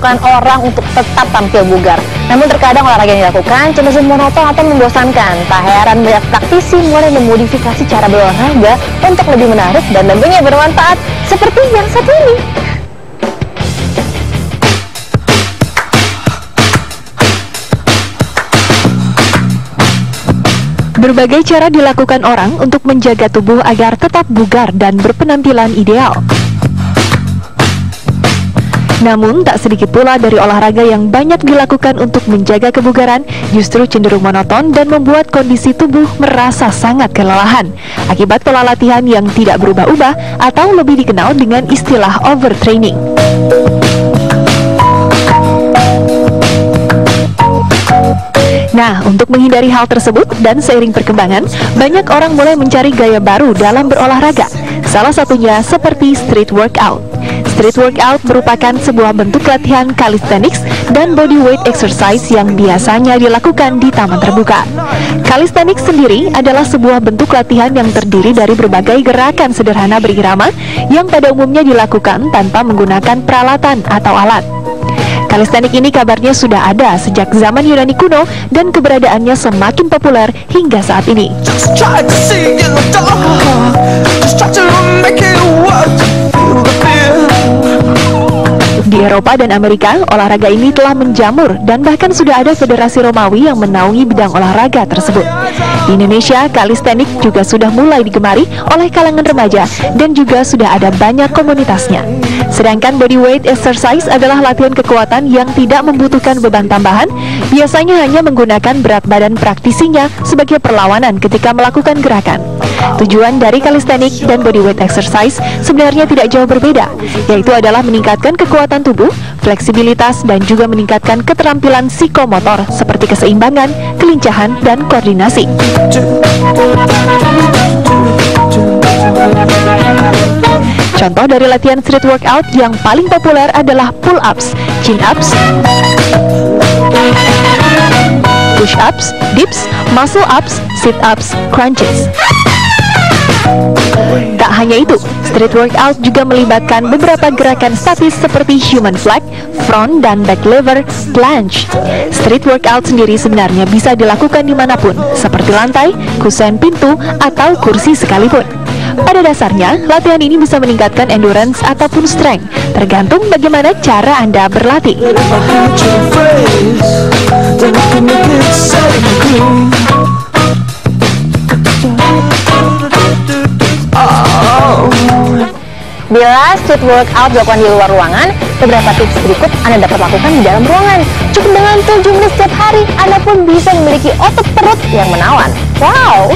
dilakukan orang untuk tetap tampil bugar. Namun terkadang olahraga yang dilakukan cenderung monoton atau membosankan. Tak heran banyak praktisi mulai memodifikasi cara berolahraga untuk lebih menarik dan tentunya bermanfaat, seperti yang satu ini. Berbagai cara dilakukan orang untuk menjaga tubuh agar tetap bugar dan berpenampilan ideal. Namun, tak sedikit pula dari olahraga yang banyak dilakukan untuk menjaga kebugaran justru cenderung monoton dan membuat kondisi tubuh merasa sangat kelelahan akibat pola latihan yang tidak berubah-ubah atau lebih dikenal dengan istilah overtraining. Nah, untuk menghindari hal tersebut dan seiring perkembangan, banyak orang mulai mencari gaya baru dalam berolahraga. Salah satunya seperti street workout. Street workout merupakan sebuah bentuk latihan calisthenics dan body weight exercise yang biasanya dilakukan di taman terbuka. Calisthenics sendiri adalah sebuah bentuk latihan yang terdiri dari berbagai gerakan sederhana berirama yang pada umumnya dilakukan tanpa menggunakan peralatan atau alat. Calisthenics ini kabarnya sudah ada sejak zaman Yunani kuno dan keberadaannya semakin populer hingga saat ini. Di Eropa dan Amerika, olahraga ini telah menjamur dan bahkan sudah ada federasi Romawi yang menaungi bidang olahraga tersebut. Di Indonesia, calisthenics juga sudah mulai digemari oleh kalangan remaja dan juga sudah ada banyak komunitasnya. Sedangkan body weight exercise adalah latihan kekuatan yang tidak membutuhkan beban tambahan, biasanya hanya menggunakan berat badan praktisinya sebagai perlawanan ketika melakukan gerakan. Tujuan dari calisthenics dan body weight exercise sebenarnya tidak jauh berbeda, yaitu adalah meningkatkan kekuatan tubuh, fleksibilitas, dan juga meningkatkan keterampilan psikomotor seperti keseimbangan, kelincahan, dan koordinasi. Contoh dari latihan street workout yang paling populer adalah pull-ups, chin-ups, push-ups, dips, muscle-ups, sit-ups, crunches. Tak hanya itu, street workout juga melibatkan beberapa gerakan statis seperti human flag, front dan back lever, planche. Street workout sendiri sebenarnya bisa dilakukan dimanapun, seperti lantai, kusen pintu, atau kursi sekalipun. Pada dasarnya, latihan ini bisa meningkatkan endurance ataupun strength, tergantung bagaimana cara Anda berlatih. Bila street workout dilakukan di luar ruangan, beberapa tips berikut Anda dapat lakukan di dalam ruangan. Cukup dengan 7 menit setiap hari, Anda pun bisa memiliki otot perut yang menawan. Wow!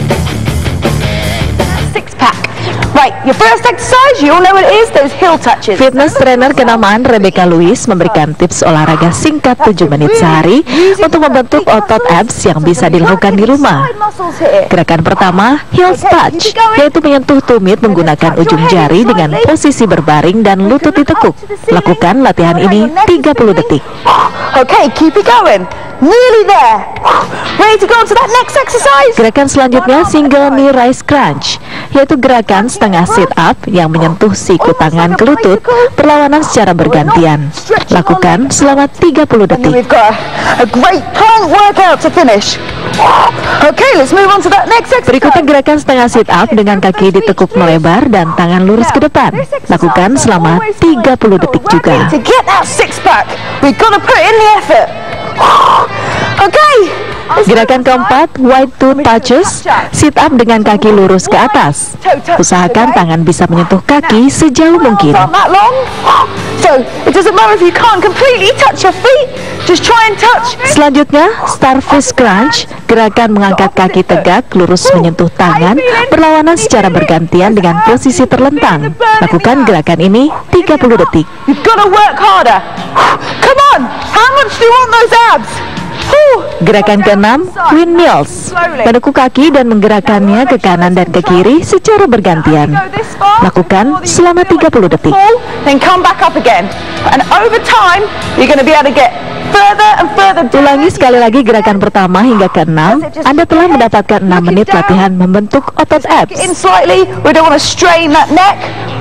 Right, your first exercise, you all know what it is, those heel touches. Fitness trainer kenamaan Rebecca Lewis memberikan tips olahraga singkat 7 menit sehari untuk membentuk otot abs yang bisa dilakukan di rumah. Gerakan pertama, heel touch, yaitu menyentuh tumit menggunakan ujung jari dengan posisi berbaring dan lutut ditekuk. Lakukan latihan ini 30 detik. Okay, keep it going. Nearly there. Ready to go on to that next exercise? Gerakan selanjutnya single knee raise crunch, yaitu gerakan setengah sit up yang menyentuh siku tangan ke lutut, perlawanan secara bergantian. Lakukan selama 30 detik. We've got a great plank workout to finish. Okay, let's move on to that next exercise. Berikutnya gerakan setengah sit up dengan kaki ditekuk melebar dan tangan lurus ke depan. Lakukan selama 30 detik juga. To get that six pack, we've got to put in the effort. Okay. Gerakan keempat, wide toe touches, sit up dengan kaki lurus ke atas. Usahakan tangan bisa menyentuh kaki sejauh mungkin. So, it doesn't matter if you can't completely touch your feet, just try and touch. Selanjutnya, starfish crunch, gerakan mengangkat kaki tegak, lurus menyentuh tangan, berlawanan secara bergantian dengan posisi terlentang. Lakukan gerakan ini 30 detik. You've got to work harder. Come on, how much do you want those abs? Gerakan keenam, windmills, menekuk kaki dan menggerakkannya ke kanan dan ke kiri secara bergantian. Lakukan selama 30 detik. Then come back up again. And over time, you're going to be able to get further and further. Ulangi sekali lagi gerakan pertama hingga ke-6. Anda telah mendapatkan 6 menit latihan membentuk otot abs. In slightly, we don't want to strain that neck.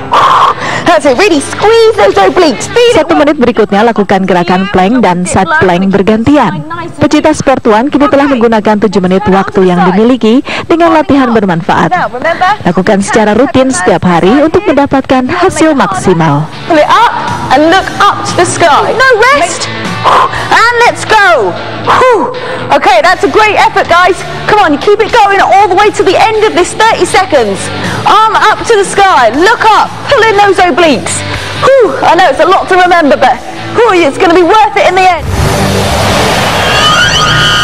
That's it, really squeeze those obliques. Feel it. 1 menit berikutnya lakukan gerakan plank dan side plank bergantian. Pecinta sport one kini telah menggunakan 7 menit waktu yang dimiliki dengan latihan bermanfaat. Now, remember? Lakukan secara rutin setiap hari untuk mendapatkan hasil maksimal. Pull it up and look up to the sky. No rest. And let's go. Okay, that's a great effort, guys. Come on, you keep it going all the way to the end of this 30 seconds. Arm up to the sky. Look up. Pull in those obliques. I know it's a lot to remember, but it's going to be worth it in the end.